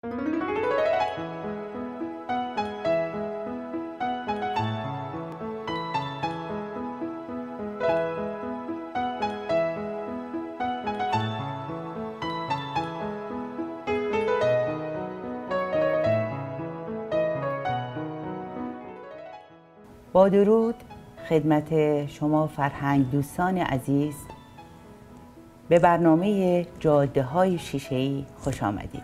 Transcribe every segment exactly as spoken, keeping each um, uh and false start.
با درود خدمت شما فرهنگ دوستان عزیز، به برنامه جاده های شیشه‌ای خوش آمدید.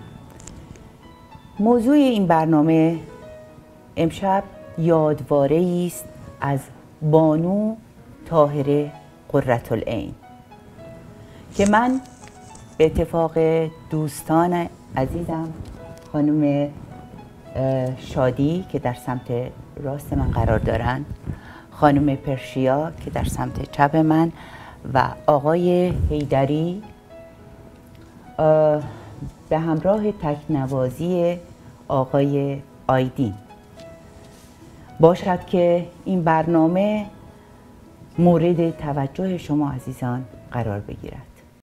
موضوع این برنامه امشب یادواره است از بانو طاهره قرةالعین که من به اتفاق دوستان عزیزم خانم شادی که در سمت راست من قرار دارند، خانم پرشیا که در سمت چپ من و آقای حیدری به همراه تکنوازی آقای آیدین باشد که این برنامه مورد توجه شما عزیزان قرار بگیرد.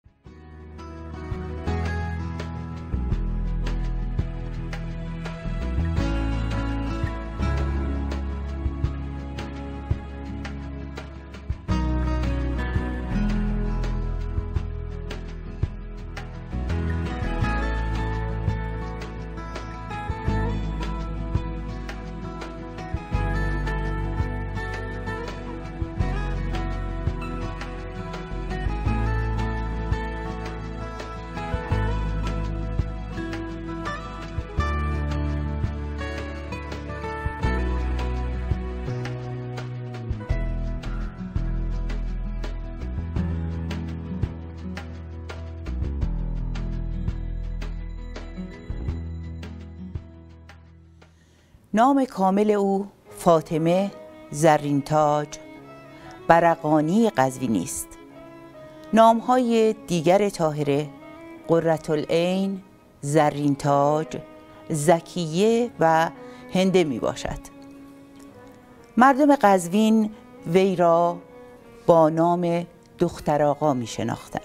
نام کامل او فاطمه زرینتاج برقانی قزوینی است. نامهای دیگر طاهره قرةالعین، زرینتاج، زکیه و هنده می باشد. مردم قزوین وی را با نام دختر آقا می شناختند.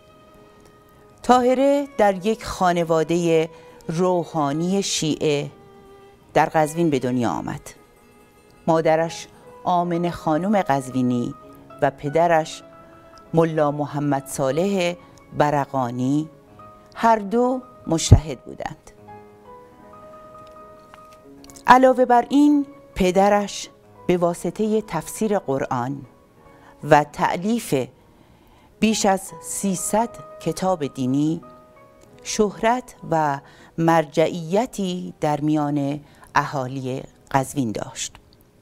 طاهره در یک خانواده روحانی شیعه در قزوین به دنیا آمد. مادرش آمنه خانم قزوینی و پدرش ملا محمد صالح برقانی هر دو مجتهد بودند. علاوه بر این پدرش به واسطه تفسیر قرآن و تألیف بیش از سیصد کتاب دینی شهرت و مرجعیتی در میان اهالی قزوین داشت.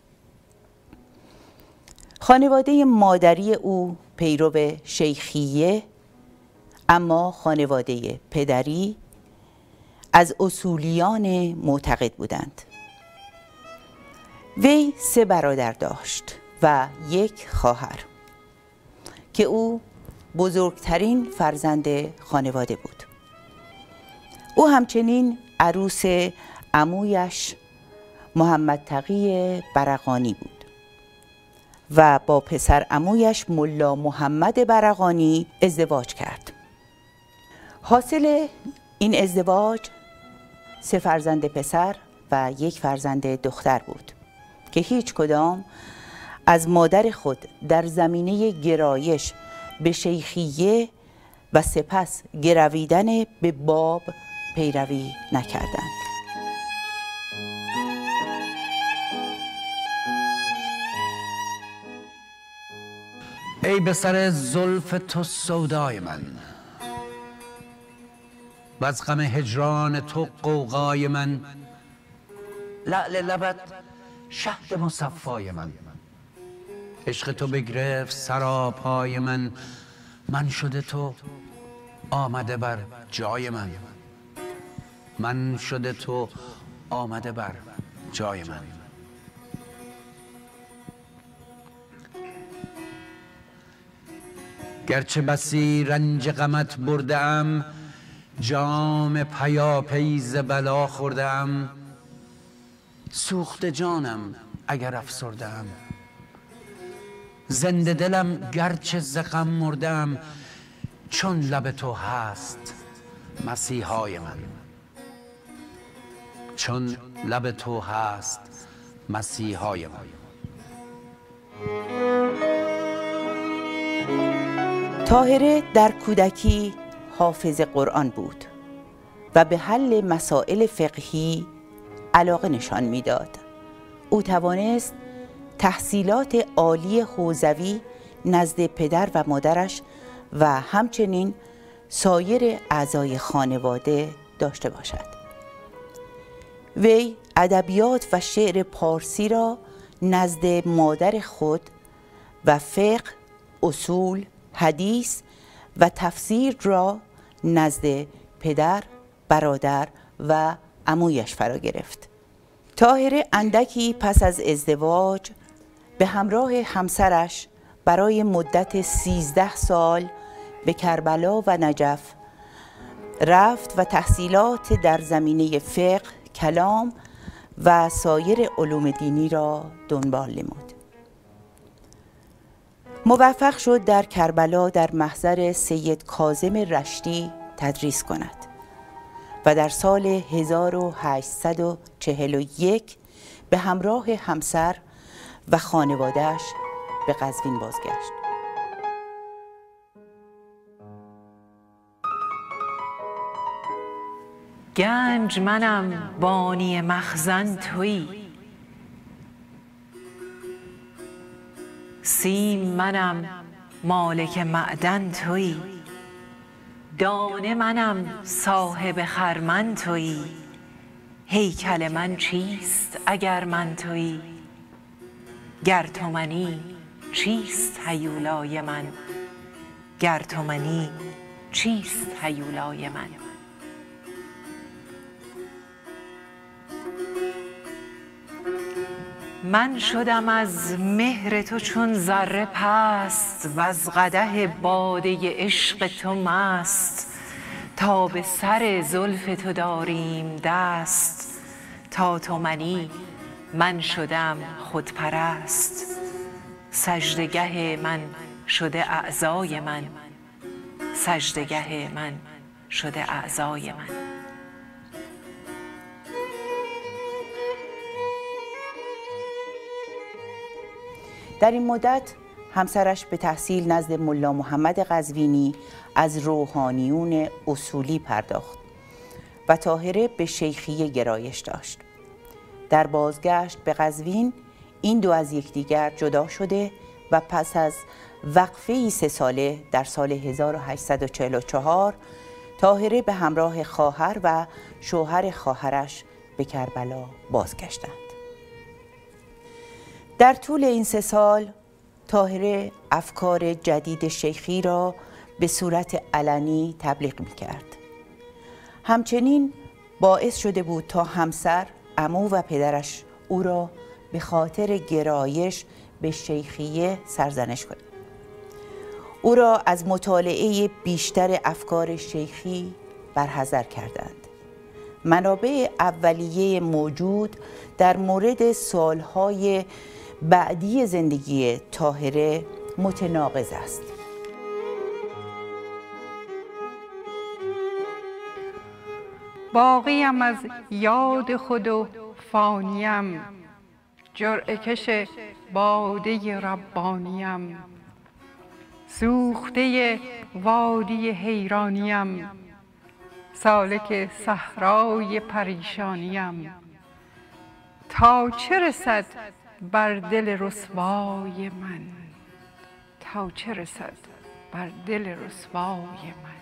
خانواده مادری او پیرو شیخیه، اما خانواده پدری از اصولیان معتقد بودند. وی سه برادر داشت و یک خواهر که او بزرگترین فرزند خانواده بود. او همچنین عروس عمویش محمد تقی برقانی بود و با پسر عمویش ملا محمد برقانی ازدواج کرد. حاصل این ازدواج سه فرزند پسر و یک فرزند دختر بود که هیچ کدام از مادر خود در زمینه گرایش به شیخیه و سپس گرویدن به باب پیروی نکردند. ای به سر زلف تو سودای من، و از غم هجران تو غوغای من، لعل لبت شهد مصفای من، عشق تو بگرفت سراپای من، من شده تو آمده بر جای من، من شده تو آمده بر جای من. گرچه بسی رنج غمت برده ام، جام پیاپی ز بلا خورده ام، سوخت جانم اگر افسرده ام، زنده دلم گرچه ز غم مرده ام، چون لب تو هست مسیحای من. چون لب تو هست مسیحای من. طاهره در کودکی حافظ قرآن بود و به حل مسائل فقهی علاقه نشان میداد. او توانست تحصیلات عالی حوزوی نزد پدر و مادرش و همچنین سایر اعضای خانواده داشته باشد. وی ادبیات و شعر پارسی را نزد مادر خود و فقه، اصول، حدیث و تفسیر را نزد پدر، برادر و عمویش فرا گرفت. طاهره اندکی پس از ازدواج به همراه همسرش برای مدت سیزده سال به کربلا و نجف رفت و تحصیلات در زمینه فقه، کلام و سایر علوم دینی را دنبال نمود. موفق شد در کربلا در محضر سید کاظم رشتی تدریس کند و در سال هزار و هشتصد و چهل و یک به همراه همسر و خانواده‌اش به قزوین بازگشت. گنج منم بانی مخزن تویی، سیم منم مالک معدن تویی، دانه منم صاحب خرمن تویی، هیکل من چیست اگر من تویی، گر تو منی چیست هیولای من، گر تو منی چیست هیولای من. من شدم از مهر تو چون ذره پست، وز قدح باده عشق تو مست، تا به سر زلف تو داریم دست، تا تو منی من شدم خودپرست، سجدگه من شده اعضای من، سجدگه من شده اعضای من. در این مدت همسرش به تحصیل نزد ملا محمد قزوینی از روحانیون اصولی پرداخت و طاهره به شیخیه گرایش داشت. در بازگشت به قزوین این دو از یکدیگر جدا شده و پس از وقفه‌ای سه ساله در سال هزار و هشتصد و چهل و چهار طاهره به همراه خواهر و شوهر خواهرش به کربلا بازگشتند. در طول این سه سال طاهره افکار جدید شیخی را به صورت علنی تبلیغ می‌کرد. همچنین باعث شده بود تا همسر، عمو و پدرش او را به خاطر گرایش به شیخیه سرزنش کنند. او را از مطالعه بیشتر افکار شیخی برحذر کردند. منابع اولیه موجود در مورد سالهای بعدی زندگی طاهره متناقض است. باقیم از یاد خود و فانیم، جرعه کش باده ربانیم، سوخته وادی حیرانیم، سالک صحرای پریشانیم، تا چه رسد بر دل رسوای من، تا چه رسد بر دل رسوای من.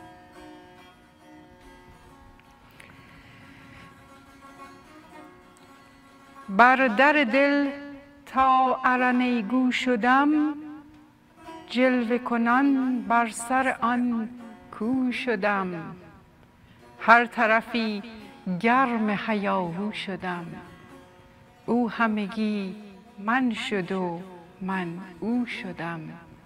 بر در دل تا ارنیگو شدم، جلوه کنان بر سر آن کو شدم، هر طرفی گرم هیاهو شدم، او همگی من شد و من او شدم.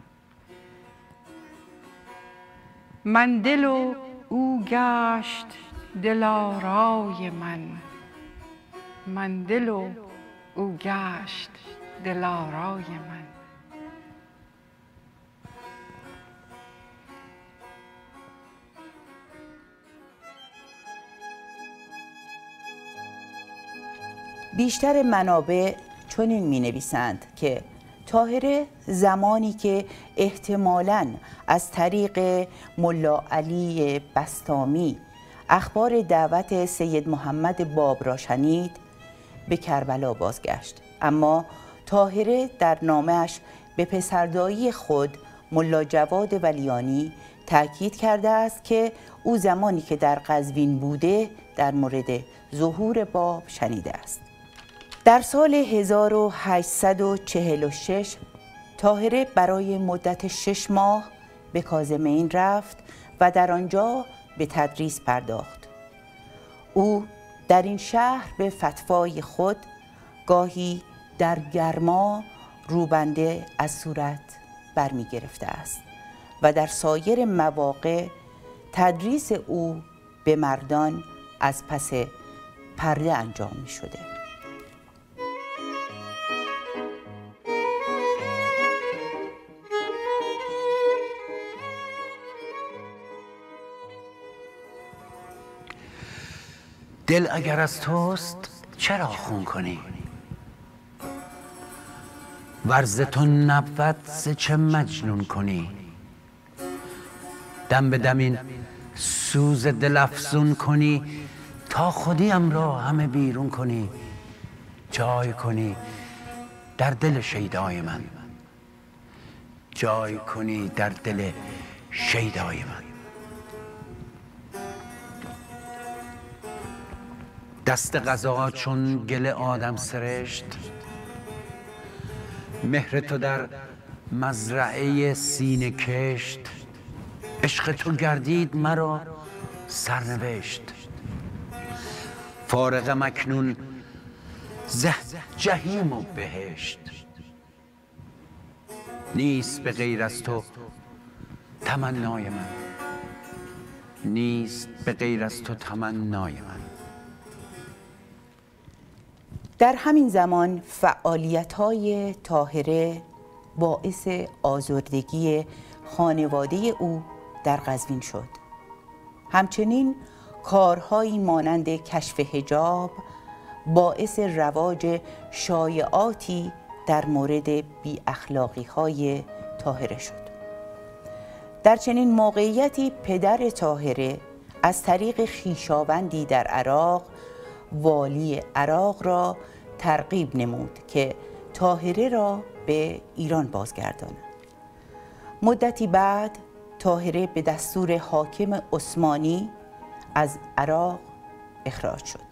من دل و او گشت دلارای من، من دل و او گشت دلارای من. بیشتر منابع چنین می نویسند که طاهره زمانی که احتمالاً از طریق ملا علی بسطامی اخبار دعوت سید محمد باب را شنید به کربلا بازگشت، اما طاهره در نامه‌اش به پسردایی خود ملا جواد ولیانی تأکید کرده است که او زمانی که در قزوین بوده در مورد ظهور باب شنیده است. در سال هزار و هشتصد و چهل و شش طاهره برای مدت شش ماه به کاظمین رفت و در آنجا به تدریس پرداخت. او در این شهر به فتوای خود گاهی در گرما روبنده از صورت برمی گرفته است و در سایر مواقع تدریس او به مردان از پس پرده انجام می شده. دل اگر از توست چرا خون کنی؟ ورز تو نبود ز چه مجنون کنی؟ دم به دم این سوز دل افزون کنی، تا خودیم را همه بیرون کنی، جای کنی در دل شیدای من، جای کنی در دل شیدای من. دست قضا چون گل آدم سرشت، مهر تو در مزرعه سینه کشت، عشق تو گردید مرا سرنوشت. فارغم اکنون ز جحیم و بهشت، نیست به غیر از تو تمنای من، نیست به غیر از تو تمنای من. در همین زمان فعالیت‌های طاهره باعث آزردگی خانواده او در قزوین شد. همچنین کارهایی مانند کشف حجاب باعث رواج شایعاتی در مورد بی اخلاقی‌های طاهره شد. در چنین موقعیتی پدر طاهره از طریق خویشاوندی در عراق والی عراق را ترغیب نمود که طاهره را به ایران بازگرداند. مدتی بعد طاهره به دستور حاکم عثمانی از عراق اخراج شد.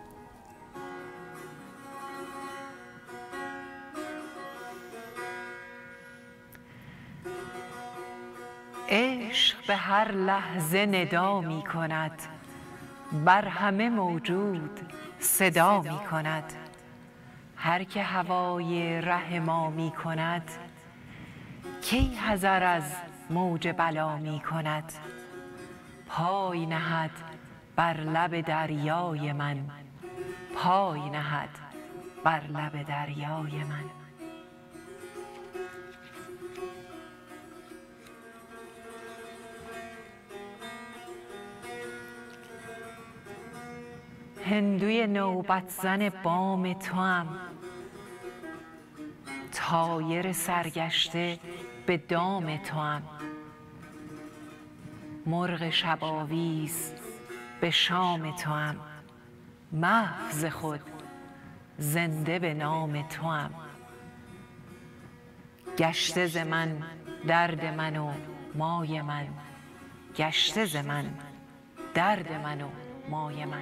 عشق به هر لحظه ندا می کند، بر همه موجود صدا می کند. هر که هوای ره ما می کند، کی حذر از موج بلا می کند. پای نهد بر لب دریای من، پای نهد بر لب دریای من. هندوی نوبت زن بام توام، طایر سرگشته به دام توام. مرغ شب آویز به شام توام، محو ز خود زنده به نام توام. گشته ز من درد من و مای من، گشته ز من درد من و مای من.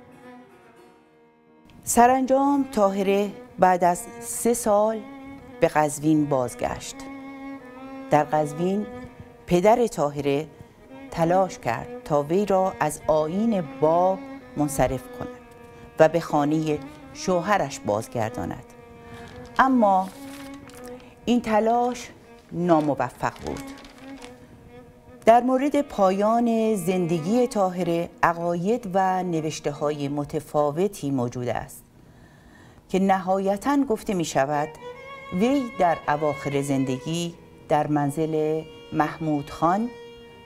سرانجام طاهره بعد از سه سال به قزوین بازگشت. در قزوین پدر طاهره تلاش کرد تا وی را از آیین باب منصرف کند و به خانه شوهرش بازگرداند، اما این تلاش ناموفق بود. در مورد پایان زندگی طاهره عقاید و نوشته‌های متفاوتی موجود است که نهایتاً گفته می شود وی در اواخر زندگی در منزل محمود خان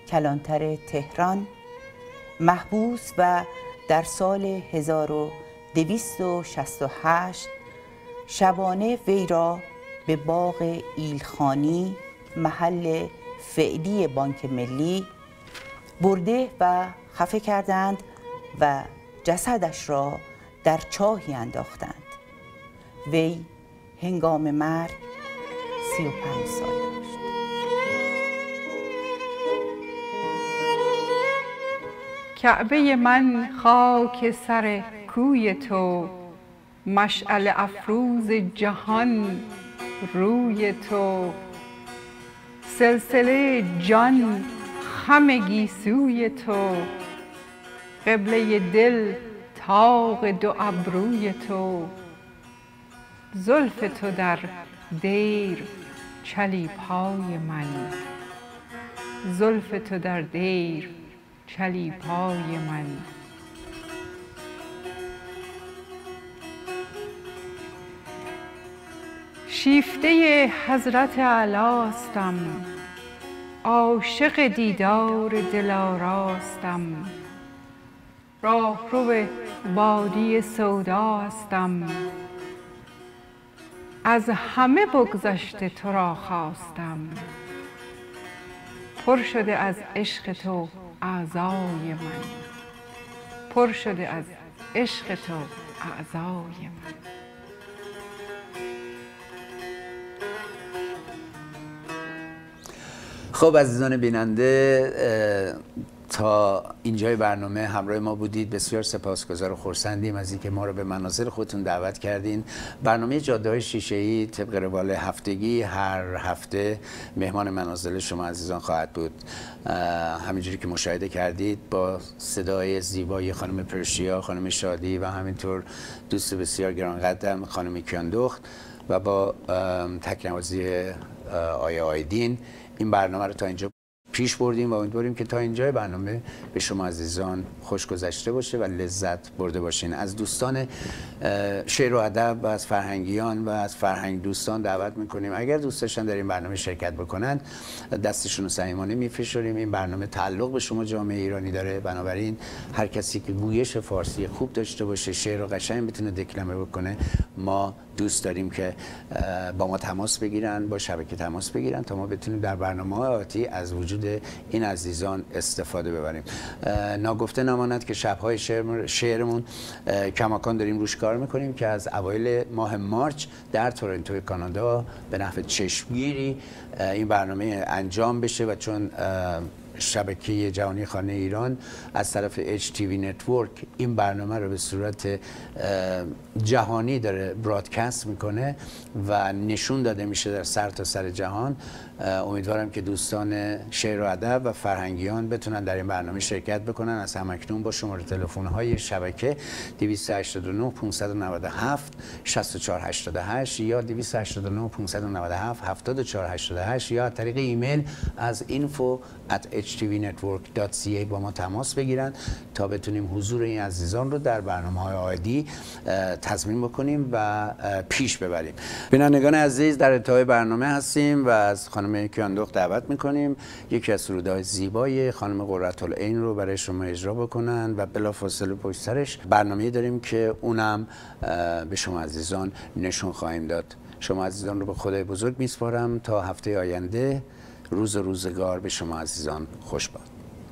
کلانتر تهران محبوس و در سال هزار و دویست و شصت و هشت شبانه وی را به باغ ایلخانی محل فعلی بانک ملی برده و خفه کردند و جسدش را در چاهی انداختند. وی هنگام مرگ سی و پنج سال داشت. کعبه من خاک سر کوی تو، مشعل افروز جهان روی تو، سلسله جان خم گیسوی تو، قبله دل طاق دو ابروی تو، زلف تو در دیر چلیپای من، زلف تو در دیر چلیپای من. شیفته حضرت اعلیستم، عاشق دیدار دلاراستم، راهرو وادی سوداستم، از همه بگذشته تو را خواستم، پر شده از عشق تو اعضای من، پر شده از عشق تو اعضای من. خب عزیزان بیننده، تا اینجای برنامه همراه ما بودید. بسیار سپاسگزار و خرسندیم از اینکه ما رو به منازل خودتون دعوت کردین. برنامه جاده‌های شیشه‌ای طبق روال هفتگی هر هفته مهمان منازل شما عزیزان خواهد بود. همینجوری که مشاهده کردید با صدای زیبای خانم پرشیا، خانم شادی و همینطور دوست بسیار گرانقدرم خانم کیاندخت و با تکنوازی آیه آیدین این برنامه رو تا اینجا پیش بردیم و امیدواریم که تا اینجای برنامه به شما عزیزان خوش گذشته باشه و لذت برده باشین. از دوستان شعر و ادب و از فرهنگیان و از فرهنگ دوستان دعوت میکنیم اگر دوست داشتن در این برنامه شرکت بکنن دستشون رو صمیمانه میفشاریم. این برنامه تعلق به شما جامعه ایرانی داره، بنابراین هر کسی که گویش فارسی خوب داشته باشه، شعر و قشنگ بتونه دکلمه بکنه، ما دوست داریم که با ما تماس بگیرن، با شبکه تماس بگیرن تا ما بتونیم در برنامه‌های آتی از وجود این عزیزان استفاده ببریم. ناگفته نماند که شب‌های شعر شعرمون کماکان داریم روش کار میکنیم که از اوایل ماه مارچ در تورنتو کانادا به نحو چشمگیری این برنامه انجام بشه و چون شبکه جهانی خانه ایران از طرف اچ تی وی نتورک این برنامه رو به صورت جهانی داره برادکست میکنه و نشون داده میشه در سر تا سر جهان. امیدوارم که دوستان شعر و ادب و فرهنگیان بتونن در این برنامه شرکت بکنن. از همکنون با شماره تلفن های شبکه دویست و هشتاد و نه پانصد و نود و هفت شصت و چهار هشتاد و هشت یا دویست و هشتاد و نه پانصد و نود و هفت هفتاد و چهار هشتاد و هشت یا از طریق ایمیل از info at اچ تی وی نتورک دات سی ای با ما تماس بگیرن تا بتونیم حضور این عزیزان رو در برنامه‌های آینده تضمین بکنیم و پیش ببریم. بینندگان عزیز، در انتهای برنامه هستیم و از خانم کیاندخت دعوت میکنیم یکی از سرودهای زیبای خانم قرةالعین رو برای شما اجرا بکنن و بلافاصله پشت سرش برنامه‌ای داریم که اونم به شما عزیزان نشون خواهیم داد. شما عزیزان رو به خدای بزرگ میسپارم تا هفته آینده. روز و روزگار به شما عزیزان خوش باد.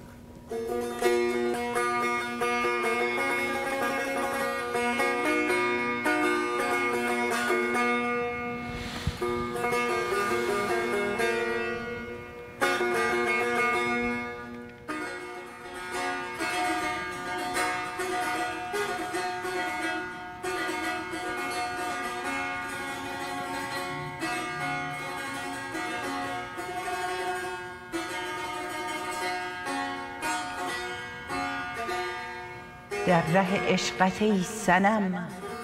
در ره عشقت ای صنم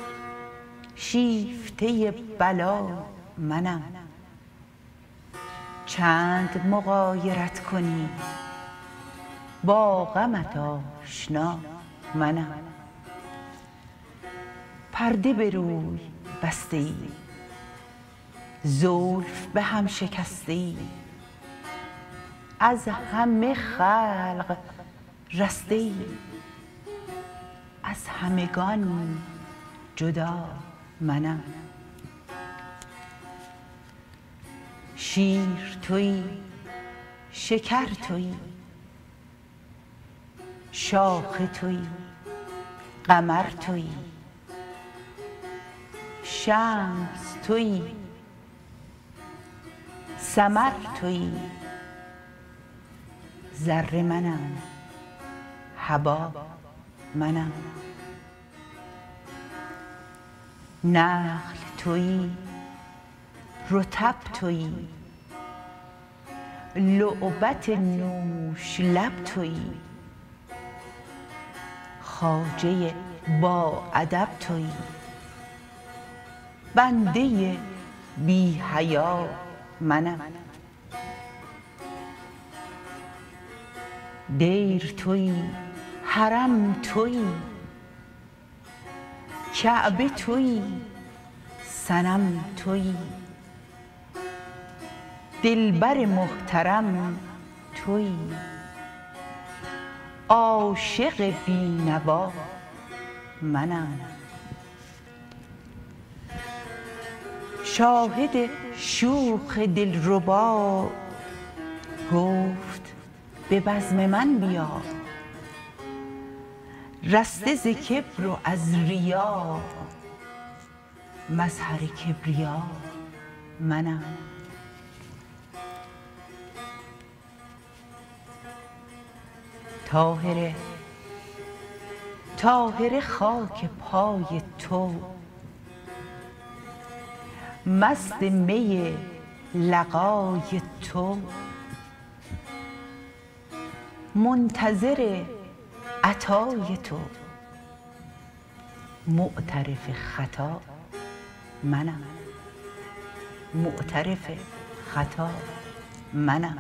شیفته بلا منم، چند مغایرت کنی با غمت آشنا منم. پرده به روی بسته ای، زلف به هم شکسته ای، از همه خلق رسته ای، از همگان جدا منم. شیر تویی، شکر تویی، شاخ تویی، قمر تویی، شمس تویی، ثمر تویی، ذره منم، هوا منم. نخل تویی، رطب تویی، لعبت نوش لب تویی، خواجه با ادب تویی، بنده بی حیا منم. دیر تویی، حرم تویی، کعبه تویی، صنم تویی، دلبر محترم تویی، عاشق بینوا منم. شاهد شوخ دلربا گفت به بزم من بیا، رسته ز کبر و از ریا، مظهر کبریا منم. طاهره طاهره خاک پای تو، مست می لقای تو، منتظر عطای تو، معترف خطا منم. معترف خطا منم.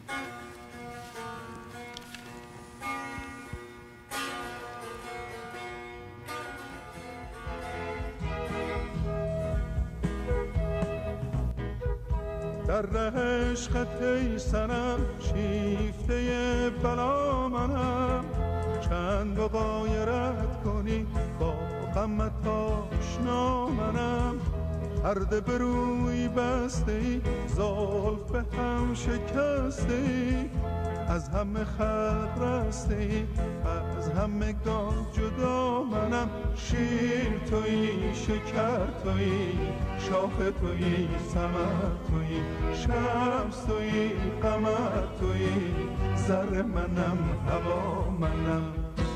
در ره عشقت ای صنم، شیفته بلا منم. چند مغایرت کنی با غمت آشنا منم. پرده به روی بسته ای، زلف به هم شکسته ای، از همه خلق رسته ای، از همگان جدا منم. شیر تویی، شکر تویی، شاخ تویی، ثمر تویی، شمس تویی، قمر تویی، ذره منم، هوا منم.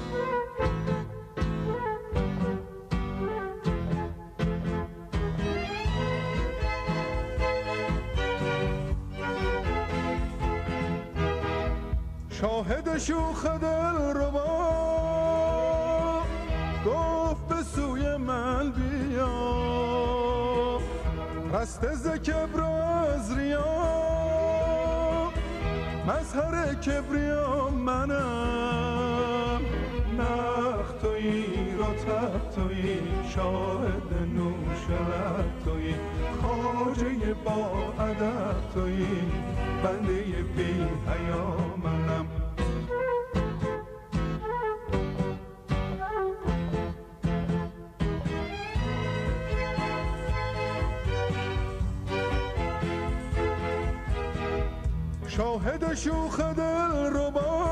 شاهد شوخ دلربا گفت به سوی من بیا، رسته ز کبر و از ریا، مظهر کبریا منم. نخ تویی، رطب تویی، شاهد نوش لب تویی، خواجه با ادب تویی، بنده بی حیا منم. شاهد شوخ دلربا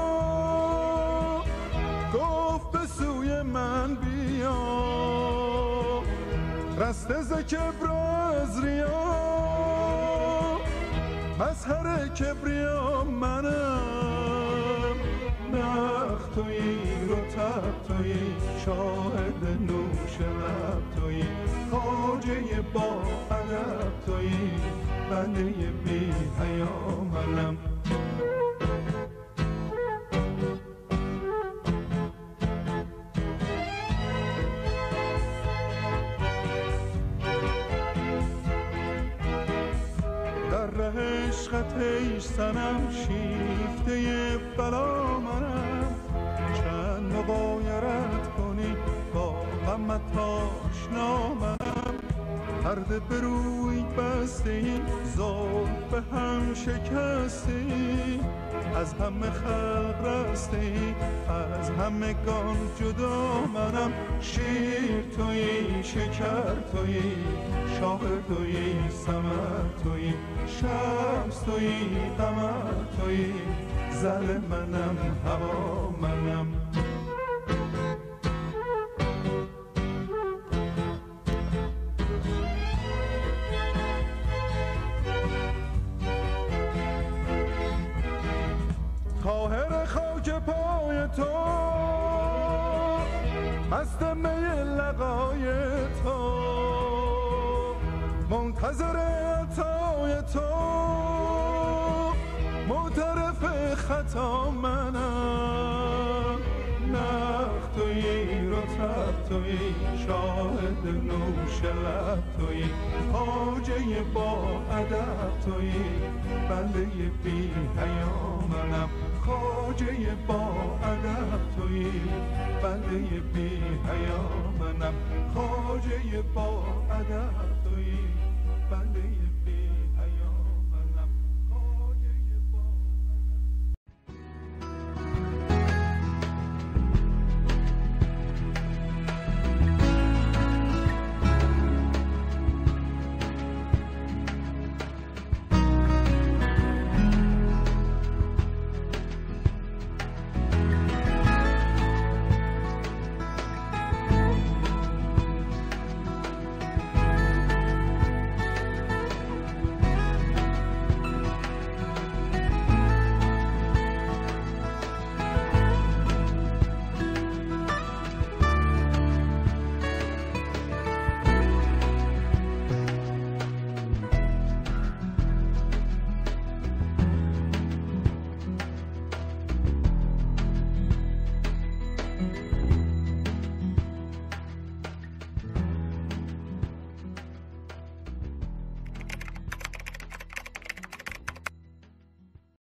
گفت به سوی من بیا، رسته ز کبر و از ریا، مظهر کبریا منم. نخ تویی، رطب تویی، شاهد نوش لب تویی، خواجه با ادب تویی، بنده بی حیا منم. در ره عشقت ای صنم، شیفته بلا منم. چند مغایرت کنی با غمت آشنا منم. پرده به روی بسته زلف به هم شکسته از همه خلق رسته از همگان جدا منم شیر تویی شکر تویی شاه تویی ثمر تویی شمس تویی قمر تویی زل منم هوا منم طاهر خاک پای تو مست می لقای تو منتظر عطای تو معترف خطا منم نخ تویی رطب تویی شاهد نوش لب تویی خواجه با ادب تویی بنده بی حیا منم خواجه با ادب تویی بنده بی حیا منم خواجه با ادب تویی بنده